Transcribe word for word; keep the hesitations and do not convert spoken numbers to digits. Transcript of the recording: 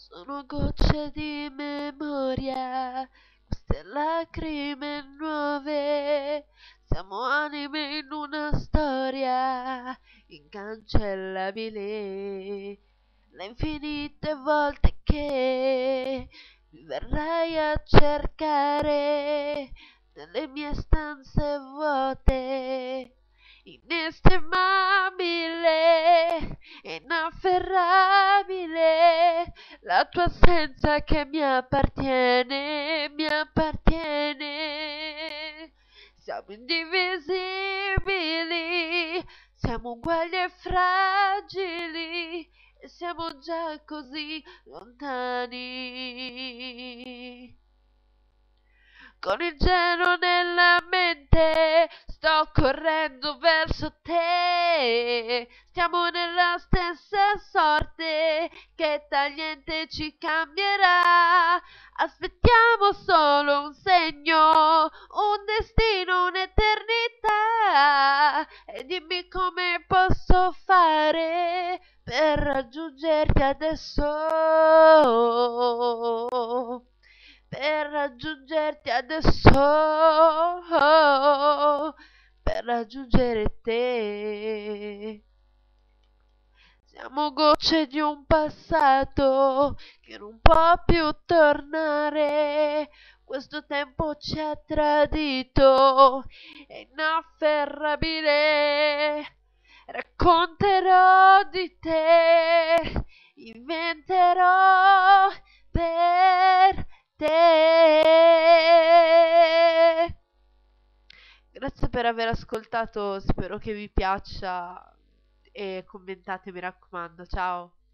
Sono gocce di memoria, queste lacrime nuove. Siamo anime in una storia incancellabile. Le infinite volte che mi verrai a cercare nelle mie stanze vuote, inestimabile, inafferrabile, la tua assenza che mi appartiene, mi appartiene. Siamo indivisibili, siamo uguali e fragili, e siamo già così lontani. Con il gelo nella mente sto correndo verso te. Stiamo nella stessa sorte che tal niente ci cambierà. Aspettiamo solo un segno, un destino, un'eternità. E dimmi come posso fare per raggiungerti adesso. Per raggiungerti adesso, per raggiungere te. Siamo gocce di un passato che non può più tornare. Questo tempo ci ha tradito, è inafferrabile. Racconterò di te, inventerò per te. Grazie per aver ascoltato, spero che vi piaccia e commentate, mi raccomando. Ciao.